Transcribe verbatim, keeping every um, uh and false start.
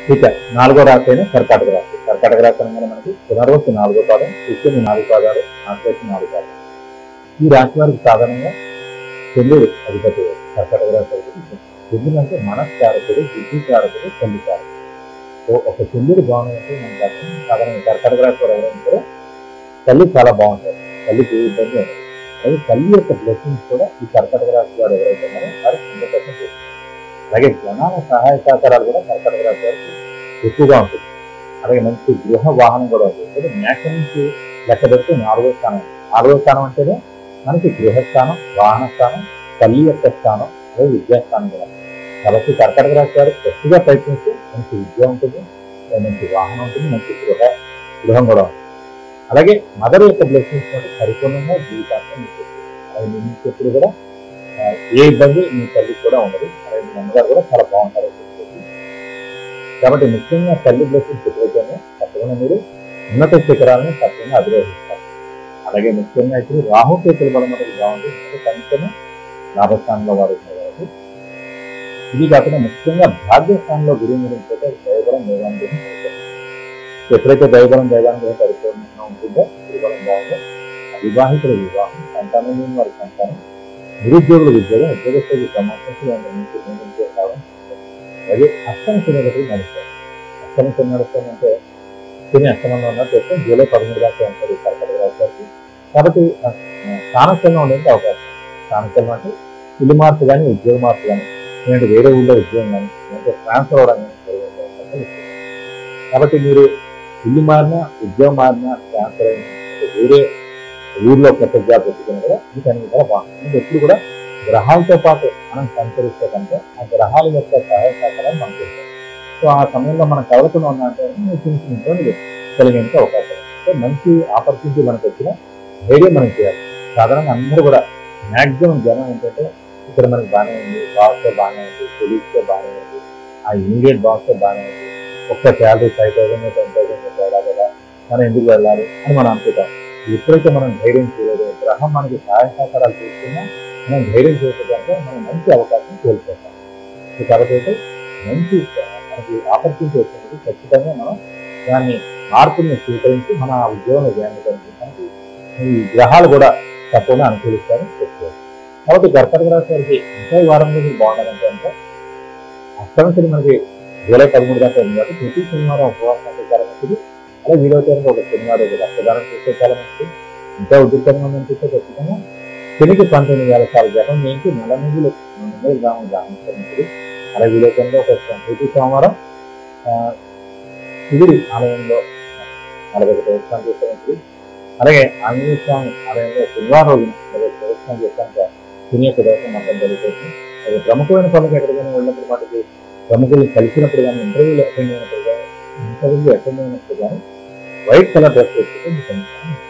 ఇక నాలుగో రాశి అయిన కర్కాటక రాశి. కర్కాటక రాశి అనగానే మనకి పునర్వసు నాలుగో పాదం, పుష్యమి నాలుగు పాదాలు, ఆశ్లేష నాలుగు పాదాలు. ఈ రాశి వారికి సాధారణంగా చంద్రుడు అధిపతి. కర్కాటక రాశి అధిపతి చంద్రుడు అంటే మనస్కారకుడు, బుద్ధికారకుడు, తల్లికారకుడు. సో ఒక చంద్రుడు బాగుందంటే మనకి అర్థం సాధారణంగా కర్కాటక రాశి వారు ఎవరైనా సరే తల్లి చాలా బాగుంటారు, తల్లికి ఏ ఇబ్బంది ఉండదు. అలాగే తల్లి యొక్క బ్లెస్సింగ్స్ కూడా ఈ కర్కాటక రాశి వారు ఎవరైతే ఉన్నారో వారు హండ్రెడ్ పర్సెంట్ చేస్తారు. అలాగే జనాల సహాయ సహకారాలు కూడా కర్కాటక రాశి వారికి ఎక్కువగా ఉంటుంది. అలాగే మంచి గృహ వాహనం కూడా ఉంటుంది. మేక నుంచి లెక్క పెడితే నాలుగో స్థానం. నాలుగో స్థానం అంటేనే మనకి గృహస్థానం, వాహన స్థానం, తల్లి యొక్క స్థానం, అలాగే విద్యాస్థానం కూడా. కాబట్టి కర్కాటక రాశి వారు గట్టిగా ప్రయత్నిస్తే మంచి విద్య ఉంటుంది, మంచి వాహనం ఉంటుంది, మంచి గృహ గృహం కూడా ఉంటుంది. అలాగే మదర్ యొక్క బ్లెస్సింగ్స్ అంటే పరిపూర్ణంగా జీవితాంతం మీకు. అలాగే మీ నుంచి ఎప్పుడు కూడా ఏ ఇబ్బంది మీ తల్లికి కూడా ఉండదు. అలాగే మీ అమ్మగారు కూడా చాలా బాగుంటారు. కాబట్టి ముఖ్యంగా తల్లి బ్లెస్సింగ్స్ ఎప్పుడైతేనే తప్పకుండా మీరు ఉన్నత శిఖరాలను తప్పకుండా అధిరోహిస్తారు. అలాగే ముఖ్యంగా ఇప్పుడు రాహుకేతుల బలం మనకి బాగుంది, కనీసమే లాభస్థానంలో వారు ఉన్నారు కాబట్టి. ఇది కాకుండా ముఖ్యంగా భాగ్యస్థానంలో గురువు గురించి అయితే దైవబలం దైవానుగ్రహం పరిపూర్ణం. ఎప్పుడైతే దైవబలం దైవానుగ్రహం పరిపూర్ణంగా ఉంటుందో గురుబలం బాగుందో వివాహితుల వివాహం, సంతానం లేని వారి సంతానం, నిరుద్యోగుల ఉద్యోగం, ఉద్యోగస్తులకు సంబంధించి కావడం. అలాగే అష్టమ శని దగ్గర నడుస్తారు. అష్టమ శని నడుస్తామంటే శని అష్టమంలో ఉన్నట్టు వస్తే జూలై పదమూడు దాకా ఉంటుంది కర్కాటక రాశి వారికి. కాబట్టి స్థానచలనం ఉండేది అవకాశం. స్థానచలనం అంటే ఇల్లు మార్పు కానీ, ఉద్యోగ మార్పు కానీ, లేదంటే వేరే ఊళ్ళో ఉద్యోగం కానీ, లేదంటే ట్రాన్స్ఫర్ అవడం కానీ. కాబట్టి మీరు ఇల్లు మారినా, ఉద్యోగం మారినా, ట్రాన్స్ఫర్ అయినా, వేరే ఊర్లో కొత్త జాబ్ పెట్టుకుని కూడా వీటన్ని కూడా బాగుంటుంది. ఎప్పుడు కూడా గ్రహాలతో పాటు మనం సంచరిస్తే కనుక ఆ గ్రహాల యొక్క సహాయ సహకారాలు మనకు ఉంటాయి. సో ఆ సమయంలో మనం కదలకుండా ఉన్నామంటే చిన్న చిన్న ఇబ్బందులు కలిగేందుకు అవకాశం. సో మంచి ఆపర్చునిటీ మనకు వచ్చిన ధైర్యం మనం చేయాలి. సాధారణంగా అందరూ కూడా మ్యాక్సిమం జనం ఏంటంటే ఇక్కడ మనకి బాగానే ఉంది, బాస్తో బాగానే ఉంది, పోలీస్తో బాగానే ఉంది, ఆ ఇమీడియట్ బాస్తో బాగానే ఉంది, ఒక్క salary five thousand ten thousand తేడా కదా, మనం ఎందుకు వెళ్ళాలి అని మనం అనుకుంటాం. ఎప్పుడైతే మనం ధైర్యం చేయలేదు, గ్రహం మనకి సహాయ సహకారాలు తీసుకున్నా మనం ధైర్యం చేసేదంటే మనం మంచి అవకాశం కోల్పోతాం. కాబట్టి అయితే మంచి మనకి ఆపర్చునిటీ వచ్చినది ఖచ్చితంగా మనం దాన్ని మార్పుని స్వీకరించి మన ఉద్యోగంలో జాయిన్ చేయడానికి మనకి ఈ గ్రహాలు కూడా తప్పకుండా అనుకూలిస్తారని చెప్పుకోవచ్చు. కాబట్టి కర్కాటక రాశి వారికి ఇంకా ఈ వారం రోజులు బాగుండాలంటే అంటే అష్టమశని మనకి జూలై పదమూడు దాకా ఉంది కాబట్టి ప్రతి శనివారం ఉపవాసం చాలా మంచిది. అలాగే వీలవుతానికి ఒక శనివారం రక్తదానం చేసే చాలా మంచిది. ఇంకా ఉద్యోగంగా అనిపిస్తే ఖచ్చితంగా శనికి పంతొమ్మిది వేల సార్లు జపం చేయించి నెల రోజులు నెలలు గ్రామం గ్రహించడానికి. అలాగే వీలవుతంలో ఒక ప్రతి సోమవారం శివుడి ఆలయంలో నలభై ప్రదక్షిణాలు చేస్తానికి. అలాగే ఆంజనేయ స్వామి ఆలయంలో శనివారం రోజున నలభై ప్రదక్షిణాలు చేస్తాక శని యొక్క దర్శనం మొత్తం జరుగుతుంది. అలాగే ప్రముఖమైన పనులకు ఎక్కడికైనా వెళ్ళినప్పుడు వాటికి ప్రముఖులు కలిసినప్పుడు కానీ, ఇంటర్వ్యూలు అటెండ్ అయినప్పుడు కానీ ఇంటర్వ్యూలు అటెండ్ అయినప్పుడు కానీ వైట్ కలర్ డ్రెస్ వేసుకుంటే మీకు